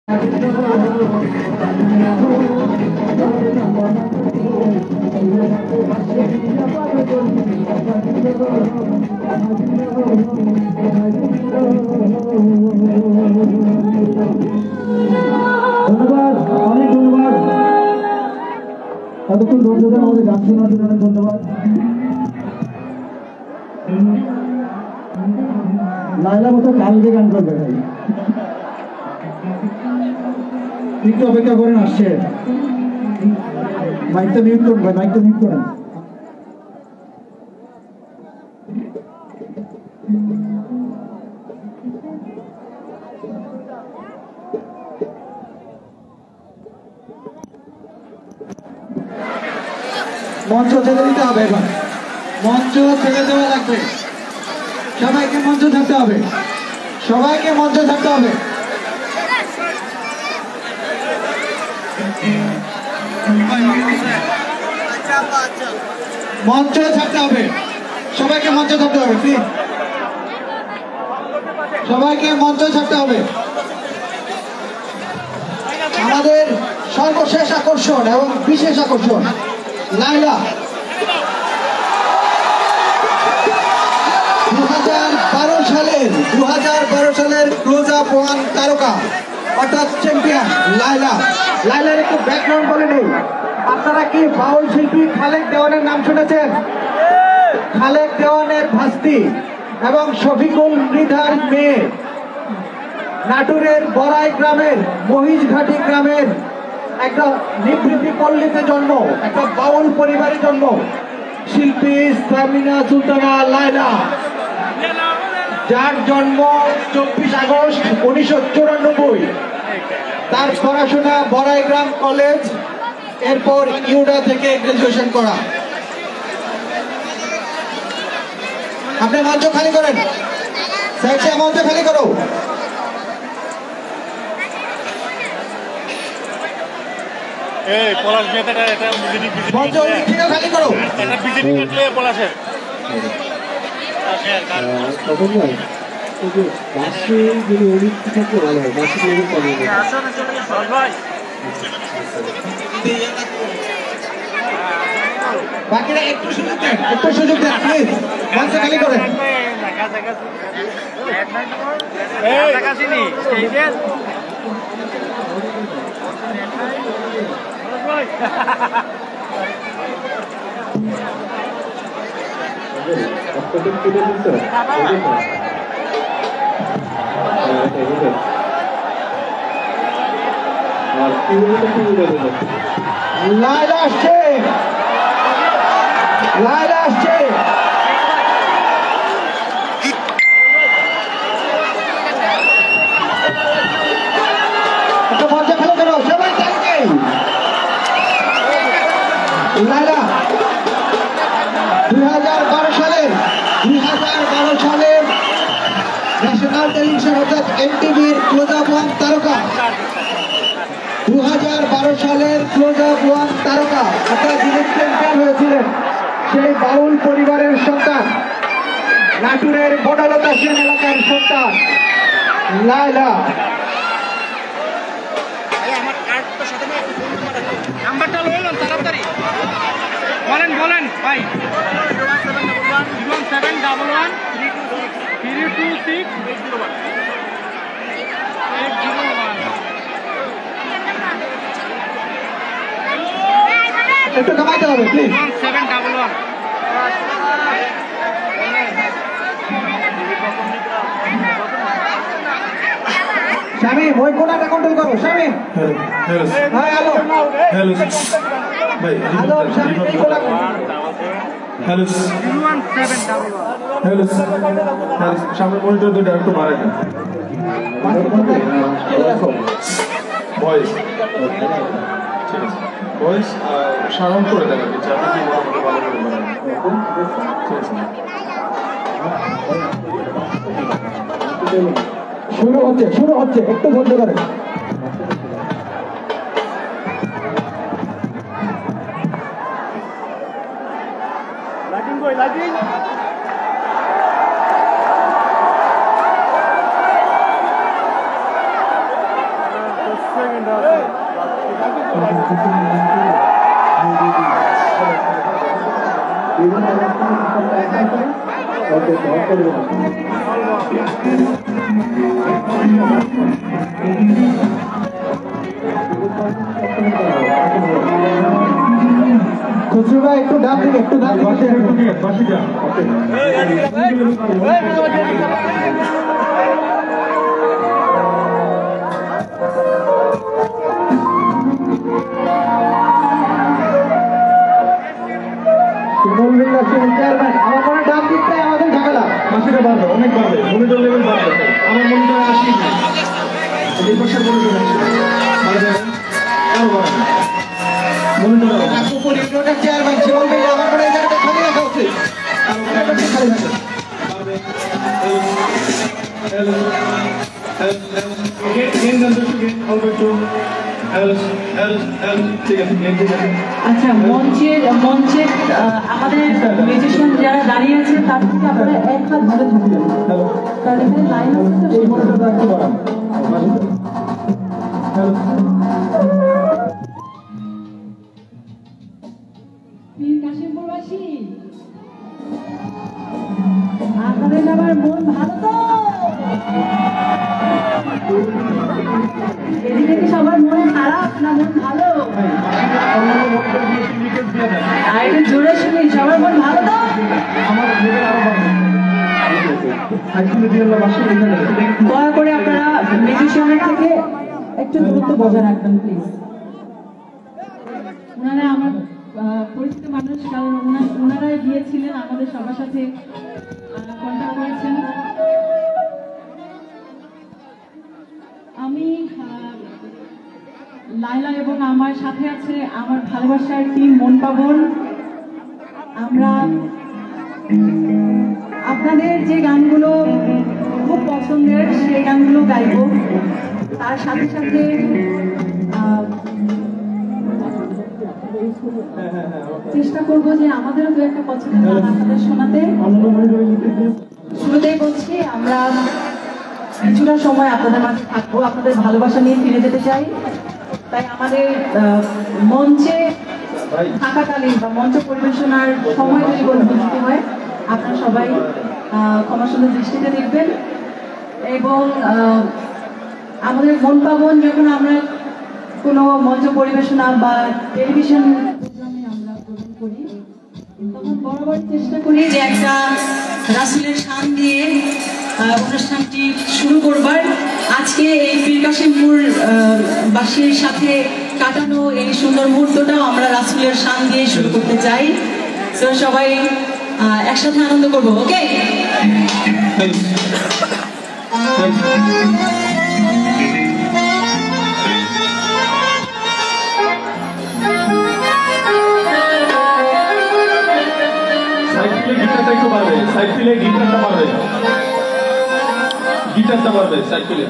ধন্যবাদ, অনেক ধন্যবাদ। এতক্ষণ ধন্যবাদ আমাদের গান শোনার জন্য অনেক ধন্যবাদ। লাইলা মতো কালকে গান করবে ভাই, একটু অপেক্ষা করেন, আসছে। মাইকটা মিউট করুন ভাই, মাইকটা মিউট করেন। মঞ্চ ছেড়ে দিতে হবে, এবার মঞ্চ ছেড়ে দেওয়া লাগবে। সবাইকে মঞ্চ ছাড়তে হবে, সবাইকে মঞ্চ ছাড়তে হবে। মঞ্চ ছাড়তে হবে, সবাইকে মঞ্চ ছাড়তে হবে, প্লিজ সবাইকে মঞ্চ ছাড়তে হবে। আমাদের সর্বশেষ আকর্ষণ এবং বিশেষ আকর্ষণ লাইলা 2012 সালের ক্লোজ আপ ওয়ান তারকা অর্থাৎ চ্যাম্পিয়ন লাইলা। লাইলার একটু ব্যাকগ্রাউন্ড বলে নেই। আপনারা কি বাউল শিল্পী খালেক দেওয়ানের নাম শুনেছেন? খালেক দেওয়ানের ভাস্তি এবং শফিকুল মৃধার মেয়ে, নাটোরের বড়াই গ্রামের মহিষঘাটি গ্রামের একটা নিভৃতি পল্লীতে জন্ম, একটা বাউল পরিবারে জন্ম শিল্পী সামিনা সুলতানা লাইলা, যার জন্ম 24 আগস্ট 1994। তার পড়াশোনা বড়াইগ্রাম কলেজ, এরপর ইউডা থেকে গ্রাজুয়েশন করা। আপনি মঞ্চ খালি করেন, স্যার মঞ্চ খালি করো। মঞ্চ খালি করো। বাকিরা একটু সুযোগ দেন, একটু সুযোগ দেন প্লিজ, মঞ্চ খালি করেন। লাইলা আসছে, লাইলা আসছে। একটা মঞ্চ খালি করো সবাই, লাইলা 2012 সালের ন্যাশনাল টেলিভিশন অর্থাৎ এনটিভির ক্লোজ আপ ওয়ান তারকা, 2012 সালের ক্লোজ আপ ওয়ান তারকা অর্থাৎ যিনি চ্যাম্পিয়ন হয়েছিলেন সেই বাউল পরিবারের সন্তান, নাটোরের বনলতা সেন এলাকার সন্তান লাইলা। নাম্বারটা বলুন তাড়াতাড়ি, বলেন বলেন ভাই। 711 326 801। একটু কমাইতে হবে প্লিজ। 711 শামিম ওই কোনাটা কন্ট্রোল করো। শামিম হ্যাঁ, হ্যালো হ্যালো ভাই, হ্যালো শামিম এই কোনা। হ্যালো 1711 হ্যালো, সামনে মনিটর দুটো একটু বাড়াই দেন, ভয়েস ঠিক আছে, ভয়েস সারাউন্ড করে দেন আর কি, চাপে কি মোটামুটি ভালো করে বাড়ান, ঠিক আছে। শুরু হচ্ছে একটু ধৈর্য ধরে। লাইটিং কই লাইটিং। খুচরুরা একটু ডাক দিন, একটু ডাক আমার মনে ডাক দিতে আমাদের ঝামেলা মাসিটা বাড়বে, অনেক বাড়বে, মনিটর লেভেল বাড়বে। আমার মনিটর 80 এই পাশে মনিটর 80 আরো বাড়বে মনিটর। চেয়ারম্যান জীবন ভাই আমার মনে এই জায়গাটা খালি রাখা উচিত, খালি রাখা। আচ্ছা, মঞ্চের আমাদের মিউজিশিয়ান যারা দাঁড়িয়ে আছে তার থেকে আপনারা এক হাত ধরে থাকবেন, কারণ এখানে লাইন আছে তো সেই মনিটরটা একটু বাড়ান। কাশিমপুরবাসী, আপনাদের আমার মন ভালো তো? এদিকে কি সবার মন খারাপ না মন ভালো? আর একটু জোরে শুনি, সবার মন ভালো তো? দয়া করে আপনারা মিউজিশিয়ানের থেকে একটু দূরত্ব বজায় রাখবেন প্লিজ। ওনারা আমার পরিচিত মানুষ, কারণ ওনারাই গিয়েছিলেন আমাদের সবার সাথে কন্ট্যাক্ট করেছেন। আমি লাইলা এবং আমার সাথে আছে আমার ভালোবাসার টিম মন পাবন। আমরা আপনাদের যে গানগুলো খুব পছন্দের সেই গানগুলো গাইব, তার সাথে সাথে চেষ্টা করব যে আমাদেরও দু একটা পছন্দের গান আপনাদের শোনাতে। শুরুতেই বলছি আমরা কিছুটা সময় আপনাদের মাঝে থাকবো, আপনাদের ভালোবাসা নিয়ে ফিরে যেতে চাই। তাই আমাদের মঞ্চে থাকাকালীন বা মঞ্চ পরিবেশনার সময় যদি কোনো ত্রুটি হয় আপনারা সবাই ক্ষমা সুন্দর দৃষ্টিতে দেখবেন। এবং আমাদের মন পাবন যখন আমরা কোনো মঞ্চ পরিবেশনা বা টেলিভিশন প্রোগ্রামে আমরা প্রদান করি, তখন বরাবর চেষ্টা করি যে একটা রাসূলের শান দিয়ে অনুষ্ঠানটি শুরু করবার। আজকে এই পীর কাশিমপুর বাসীর সাথে কাটানো এই সুন্দর মুহূর্তটাও আমরা রাসূলের শান দিয়ে শুরু করতে চাই। তো সবাই একসাথে আনন্দ করবো, ওকে? গিটারটা একটু বাড়বে, সাইড ফিলে গিটারটা বাড়বে, গিটারটা বাড়বে সাইড ফিলে।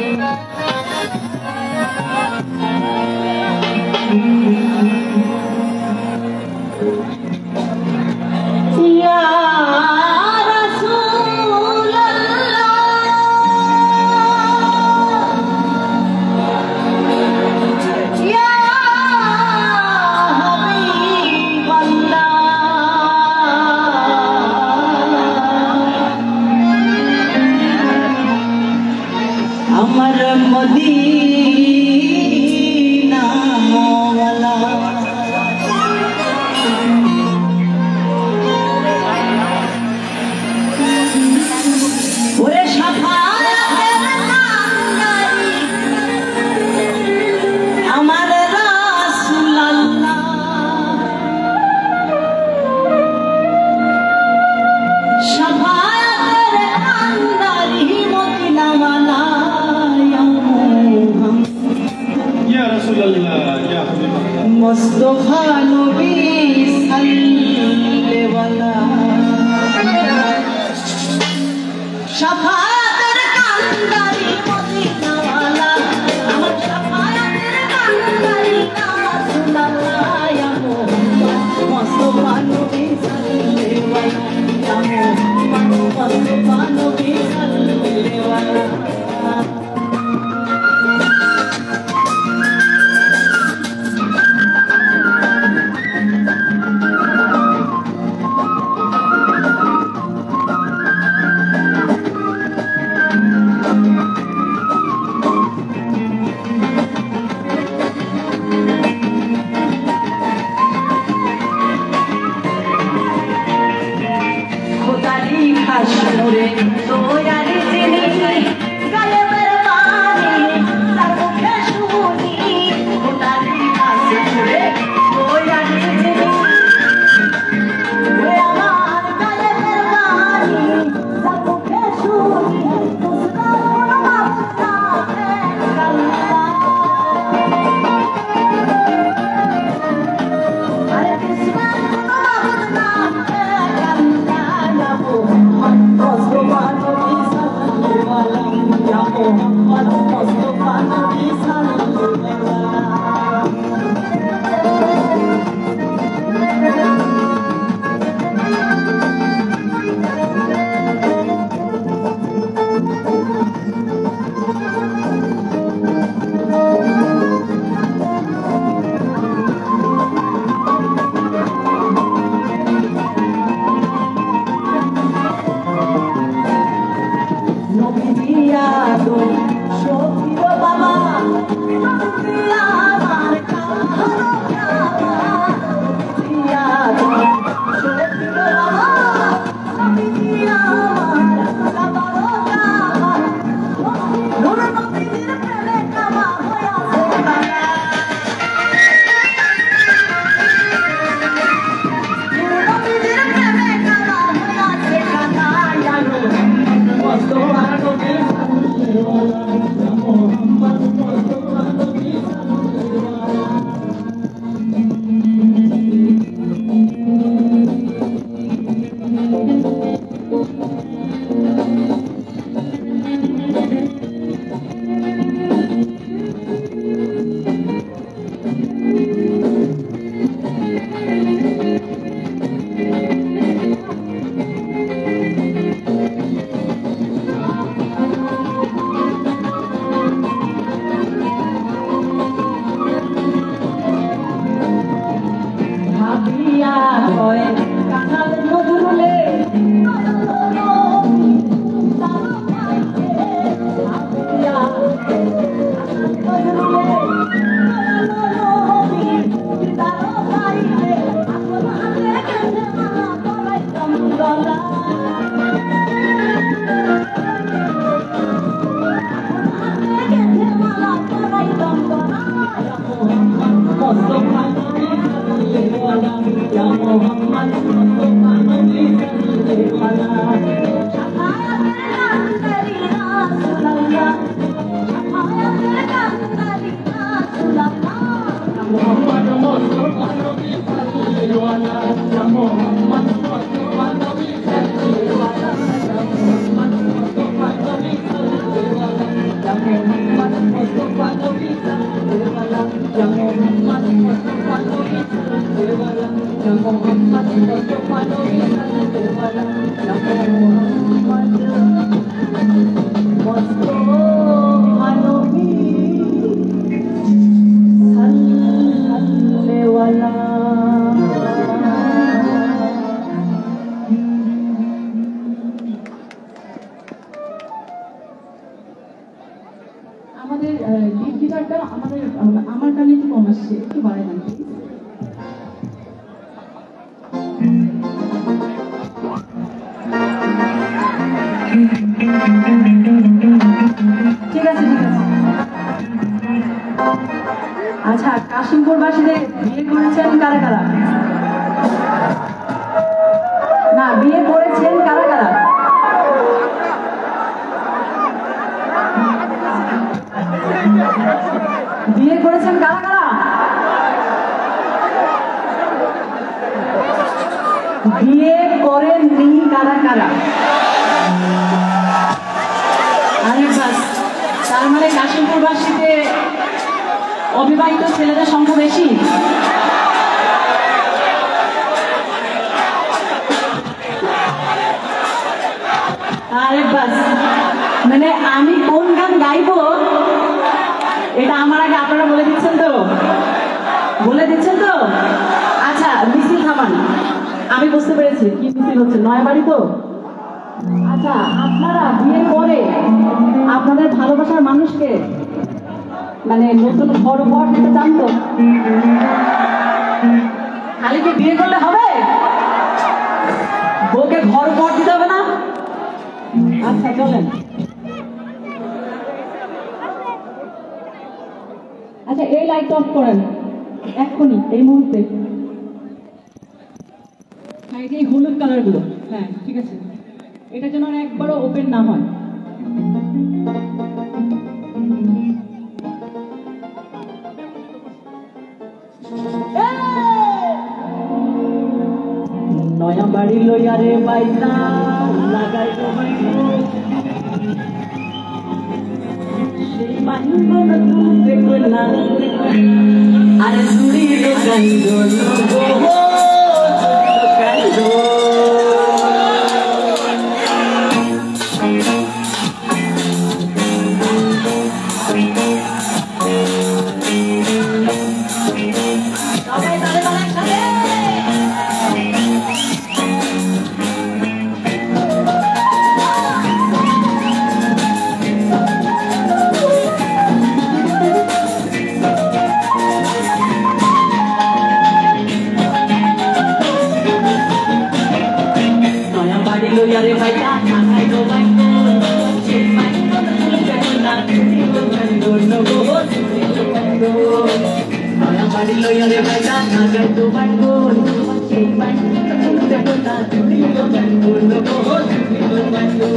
আমার মদিনা ওয়ালা ওরে শাফায়াতের কান্ডারি আমার রাসূলুল্লাহ, শাফায়াতের কান্ডারি মদিনা ওয়ালা মুস্তাফা নবী সাল্লাল্লাহু শাফায়াতের কান্ডারি মদিনা ওয়ালা আমার শাফায়াতের কান্ডারি রাসূলুল্লাহ ইয়া মুহাম্মদ মুস্তাফা নবী সাল্লাল্লাহু মুস্তাফা নবী সাল্লাল্লাহু আমাদের লিড গিটারটা আমার কানে একটু কম আসছে, একটু বাড়াই দেন প্লিজ। ঠিক আছে ঠিক আছে। আচ্ছা, কাশিমপুরবাসীদের বিয়ে করেছেন কারা কারা? না, বিয়ে করেছেন কারা কারা? বিয়ে করেছেন কারা কারা? বিয়ে করেননি কারা কারা? আরে বাস, তার মানে কাশিমপুরবাসীতে অবিবাহিত ছেলেদের সংখ্যা বেশি। আরে বাস, মানে আমি কোন গান গাইবো এটা আমার আগে আপনারা বলে দিচ্ছেন তো? বলে দিচ্ছেন তো? আচ্ছা, মিছিল থামান। আমি বুঝতে পেরেছি কি মিছিল হচ্ছে, নয়াবাড়ি তো। আচ্ছা, আপনারা বিয়ে করে আপনাদের ভালোবাসার মানুষকে মানে নতুন ঘর উপহার দিতে চান তো? খালি কি বিয়ে করলে হবে? বউকে ঘর উপহার দিতে হবে না? আচ্ছা চলেন। আচ্ছা, এই লাইট অফ করেন এক্ষুনি, এই মুহূর্তে। হ্যাঁ, এই হলুদ কালার গুলো, হ্যাঁ ঠিক আছে, এটা যেন একবারও ওপেন না হয়। নয়া বাড়ি লইয়ারে বাইতা লাগাই আরে চুড়ি Yare baita, I go back home. She's my no go. Naya badi lo yare baita, I go back home. She's my no go.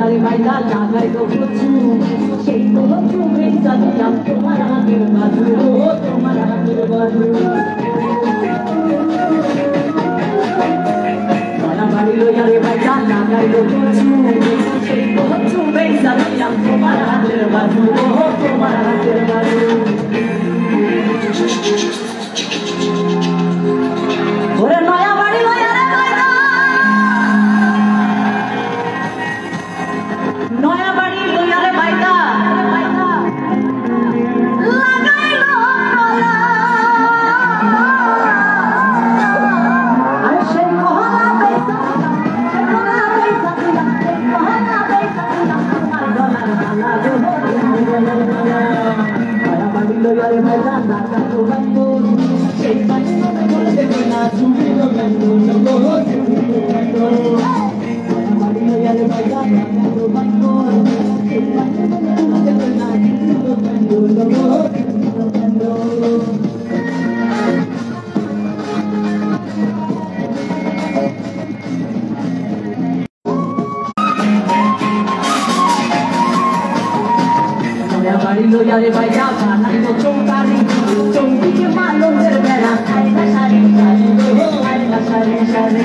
यारे भाईदा लागाई तो कुछ সেই তো তুমি জানতাম তোমার হাতের বাজু তোমার হাতের বাজু মালা বাড়িলো यारे भाईदा লাগাই তো কুছ সেই তো তুমি জানতাম তোমার হাতের বাজু তোমার হাতের বাজু ওরে নয়া বাড়িলো यारे ভাইদা নয়া বাড়িলো यारे ভাইদা লাগাইলো কলা আরে সেই কোহলা বেসা সেই কোহলা বেসা সেই কোহলা বেসা আমার গলার মালা গো নয়া বাড়িলো यारे ভাইদা লাগাইলো বন্ধু সেই বাড়িলো বলতে না তুমি তো বন্ধু গো তুমি তো বাড়িলো यारे ভাইদা লাগাইলো বন্ধু সেই বাড়িলো বলতে না তুমি তো বন্ধু গো তুমি তো বন্ধু বাড়িলো यारे ভাইদা বানাইলো চৌকারি চৌকিকে মালনের বেলা আইনা সারি সারি আইনা সারি সারি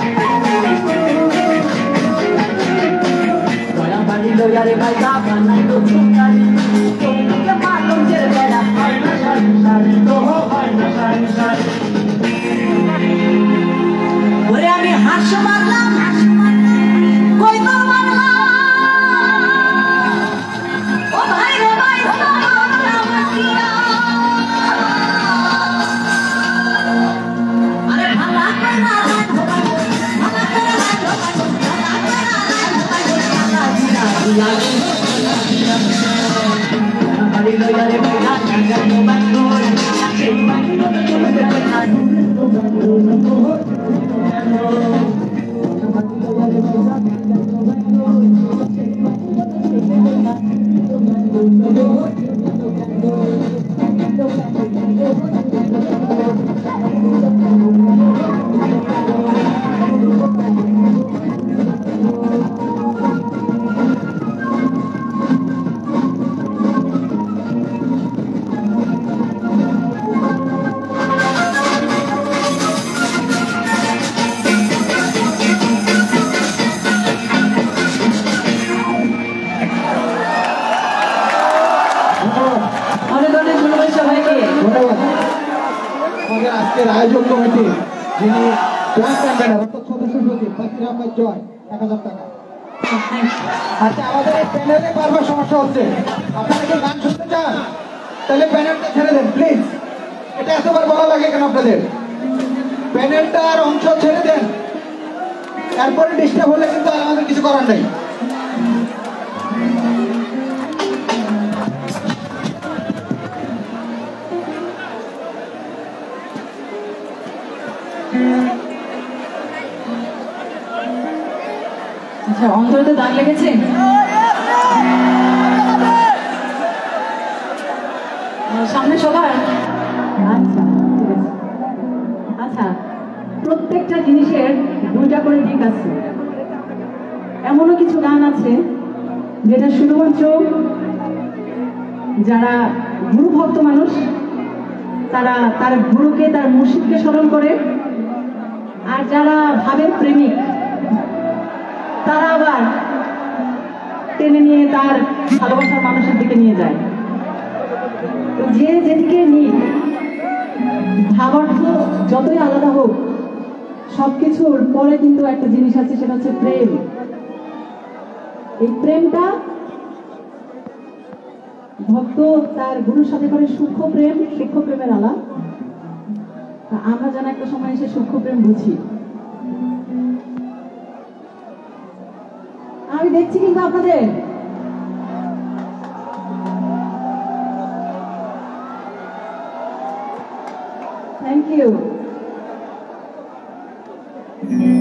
বাড়িলো यारे ভাইদা বানাইলো চৌকারি চৌকিকে মালনের বেলা আইনা সারি সারি আইনা সারি সারি ওরে আমি হাস মারলাম কই তো মারলাম ও ভাই রে ভাই আরে ভালা করে না ভালা করে না বাড়িলো यारे ভাইদা লাগাইলো বন্ধু সেই বাড়িলো বলতে না তুমি তো বন্ধু আমাদের আজকের আয়োজক কমিটি যিনি জয়েন্ট কনভেনর অর্থাৎ সদস্য সচিব বাকির আহমেদ জয় 1000 টাকা। আচ্ছা আমাদের এই প্যানেলে বারবার সমস্যা হচ্ছে, আপনারা কি গান শুনতে চান তাহলে প্যানেলটা ছেড়ে দেন প্লিজ। এটা এতবার বলা লাগে কেন আপনাদের? প্যানেলটার অংশ ছেড়ে দেন, তারপরে ডিস্টার্ব হলে কিন্তু আর আমাদের কিছু করার নেই। আচ্ছা অন্তরে দাগ লেগেছে? সামনে সবার আচ্ছা আচ্ছা প্রত্যেকটা জিনিসের দুইটা করে দিক আছে। এমনও কিছু গান আছে যেটা শুধুমাত্র যারা গুরু ভক্ত মানুষ তারা তার গুরুকে তার মুর্শিদকে স্মরণ করে, আর যারা ভাবের প্রেমিক তারা আবার টেনে নিয়ে তার ভালোবাসার মানুষের দিকে নিয়ে যায়। তো যে যেদিকে নিয়ে ভাবার্থ যতই আলাদা হোক সবকিছুর পরে কিন্তু একটা জিনিস আছে, সেটা হচ্ছে প্রেম। এই প্রেমটা ভক্ত তার গুরুর সাথে করে সূক্ষ্ম প্রেমের আলাপ। আমরা যেন একটা সময় এসে সূক্ষ্ম প্রেম বুঝি। আমি দেখছি কিন্তু আপনাদের থ্যাংক ইউ।